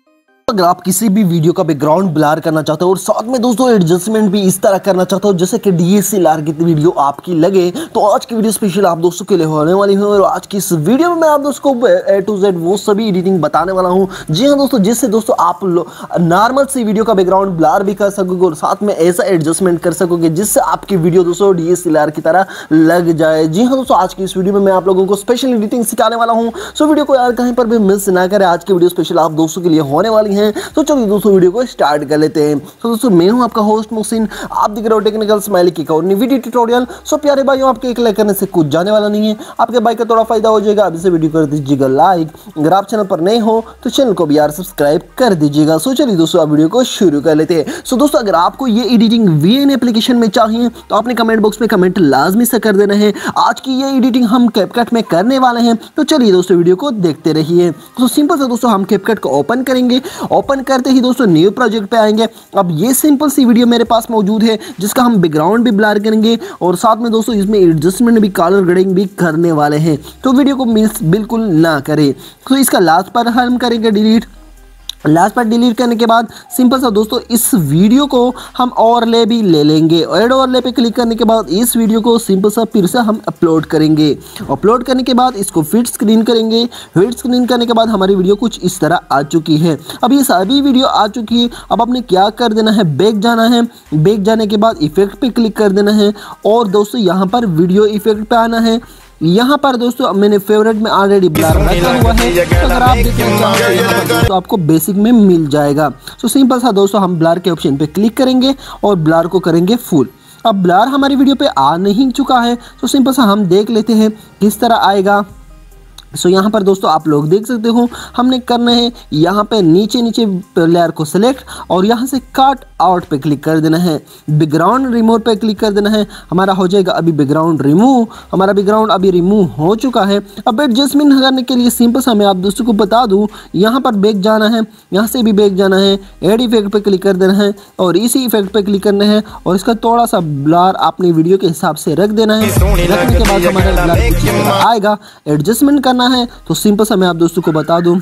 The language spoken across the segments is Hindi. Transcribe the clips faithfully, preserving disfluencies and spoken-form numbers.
अगर आप किसी भी वीडियो का बैकग्राउंड ब्लर करना चाहते हो और साथ में दोस्तों एडजस्टमेंट भी इस तरह करना चाहते हो जैसे कि डीएसएलआर की वीडियो आपकी लगे, तो आज की वीडियो स्पेशल आप दोस्तों के लिए होने वाली है। और आज की इस वीडियो में मैं आप दोस्तों को ए टू जेड वो सभी एडिटिंग बताने वाला हूं। जी हाँ दोस्तों, जिससे दोस्तों आप नॉर्मल सी वीडियो का बैकग्राउंड ब्लर भी कर सकोगे और साथ में ऐसा एडजस्टमेंट कर सकोगे जिससे आपकी वीडियो दोस्तों डीएसएलआर की तरह लग जाए। जी हाँ दोस्तों, आज की इस वीडियो में मैं आप लोगों को स्पेशल एडिटिंग सिखाने वाला हूँ। सो वीडियो को यार कहीं पर भी मिस ना करें, आज की वीडियो स्पेशल आप दोस्तों के लिए होने वाली है। तो चलिए दोस्तों वीडियो को स्टार्ट कर लेते हैं। तो दोस्तों मैं हूं आपका होस्ट मोहसिन, आप दिख रहे हो टेक्निकल स्माइली की और वीडियो ट्यूटोरियल। सो प्यारे भाइयों, आपके एक लाइक करने से कुछ जाने वाला नहीं है, आपके भाई का थोड़ा फायदा हो जाएगा। अभी से वीडियो कर दीजिएगा लाइक, अगर आप चैनल पर नए हो तो चैनल को भी यार सब्सक्राइब कर दीजिएगा। सो चलिए दोस्तों आप वीडियो को शुरू कर लेते हैं। सो दोस्तों अगर आपको ये एडिटिंग वीएन एप्लीकेशन में चाहिए तो आपने कमेंट बॉक्स में कमेंट लाजमी से कर देना है। आज की ये एडिटिंग हम कैपकट में करने वाले हैं, तो चलिए दोस्तों वीडियो को देखते रहिए। तो सिंपल से दोस्तों हम कैपकट को ओपन करेंगे। ओपन करते ही दोस्तों न्यू प्रोजेक्ट पे आएंगे। अब ये सिंपल सी वीडियो मेरे पास मौजूद है जिसका हम बैकग्राउंड भी ब्लर करेंगे और साथ में दोस्तों इसमें एडजस्टमेंट भी, कलर ग्रेडिंग भी करने वाले हैं। तो वीडियो को मिस बिल्कुल ना करें। तो इसका लास्ट पर हम करेंगे डिलीट। लास्ट पार्ट डिलीट करने के बाद सिंपल सा दोस्तों इस वीडियो को हम ओवरले भी ले लेंगे। ऐड ओवरले पे क्लिक करने के बाद इस वीडियो को सिंपल सा फिर से हम अपलोड करेंगे। अपलोड करने के बाद इसको फिट स्क्रीन करेंगे। फिट स्क्रीन करने के बाद हमारी वीडियो कुछ इस तरह आ चुकी है। अब ये सभी वीडियो आ चुकी है। अब आपने क्या कर देना है, बैक जाना है। बैक जाने के बाद इफेक्ट पे क्लिक कर देना है और दोस्तों यहाँ पर वीडियो इफेक्ट पे आना है। यहाँ पर दोस्तों मैंने फेवरेट में ऑलरेडी ब्लर रखा हुआ है, तो अगर आप देखना चाहो तो आपको बेसिक में मिल जाएगा। तो सिंपल सा दोस्तों हम ब्लर के ऑप्शन पे क्लिक करेंगे और ब्लर को करेंगे फुल। अब ब्लर हमारी वीडियो पे आ नहीं चुका है, तो सिंपल सा हम देख लेते हैं किस तरह आएगा। सो so, यहाँ पर दोस्तों आप लोग देख सकते हो हमने करना है यहाँ पे नीचे नीचे लेयर को सिलेक्ट और यहाँ से कट आउट पे क्लिक कर देना है। बैकग्राउंड रिमूव पे क्लिक कर देना है। हमारा हो जाएगा अभी बैकग्राउंड रिमूव। हमारा बैकग्राउंड अभी रिमूव हो चुका है। अब एडजस्टमेंट करने के लिए सिंपल सा मैं आप दोस्तों को बता दूँ, यहाँ पर बैक जाना है, यहाँ से भी बैक जाना है, एड इफेक्ट पे क्लिक कर देना है और इसी इफेक्ट पे क्लिक करना है और इसका थोड़ा सा ब्लर अपनी वीडियो के हिसाब से रख देना है। रखने के बाद हमारा ब्लर आएगा। एडजस्टमेंट करना है तो सिंपल सा मैं आप दोस्तों को बता दूं।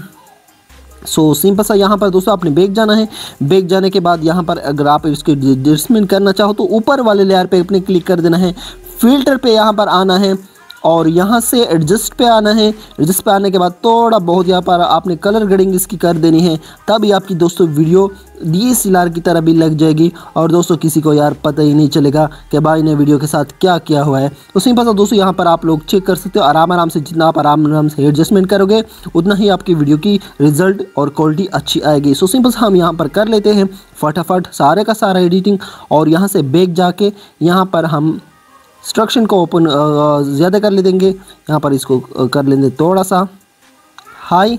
सो so, सिंपल सा यहाँ पर दोस्तों आपने बैक जाना है। बैक जाने के बाद यहाँ पर अगर आप इसके एडजस्टमेंट करना चाहो तो ऊपर वाले लेयर पे अपने क्लिक कर देना है। फिल्टर पे यहाँ पर आना है और यहाँ से एडजस्ट पे आना है। एडजस्ट पे आने के बाद थोड़ा बहुत यहाँ पर आपने कलर ग्रेडिंग इसकी कर देनी है, तभी आपकी दोस्तों वीडियो डीएसएलआर की तरह भी लग जाएगी और दोस्तों किसी को यार पता ही नहीं चलेगा कि भाई ने वीडियो के साथ क्या किया हुआ है। तो सिंपल सा दोस्तों यहाँ पर आप लोग चेक कर सकते हो। आराम आराम से जितना आप आराम आराम से एडजस्टमेंट करोगे उतना ही आपकी वीडियो की रिजल्ट और क्वालिटी अच्छी आएगी। सो सिंपल सा हम यहाँ पर कर लेते हैं फटाफट सारे का सारा एडिटिंग और यहाँ से बैक जाके यहाँ पर हम स्ट्रक्चर को ओपन ज़्यादा कर ले देंगे। यहाँ पर इसको कर लेंगे थोड़ा सा हाई,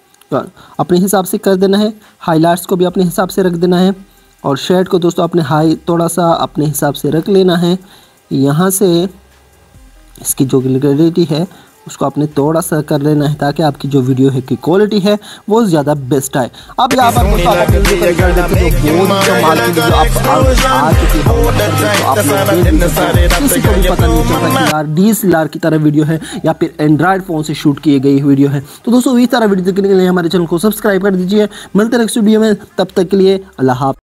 अपने हिसाब से कर देना है। हाईलाइट्स को भी अपने हिसाब से रख देना है और शेड को दोस्तों अपने हाई थोड़ा सा अपने हिसाब से रख लेना है। यहाँ से इसकी जो क्लियरिटी है उसको आपने थोड़ा सा कर लेना है ताकि आपकी जो वीडियो है की क्वालिटी है वो ज़्यादा बेस्ट आए। अब यहाँ पर दोस्तों आप वीडियो का रिजल्ट देखते हो, बहुत ही कमाल की वीडियो आप आ चुकी है। किसी को भी पता नहीं चलता कि यार डीएसएलआर की तरह वीडियो है या फिर एंड्रॉयड फ़ोन से शूट किए गई वीडियो है। तो दोस्तों इस तरह वीडियो देखने के लिए हमारे चैनल को सब्सक्राइब कर दीजिए। मिलते हैं नेक्स्ट वीडियो में, तब तक के लिए अल्लाह हाफ़िज़।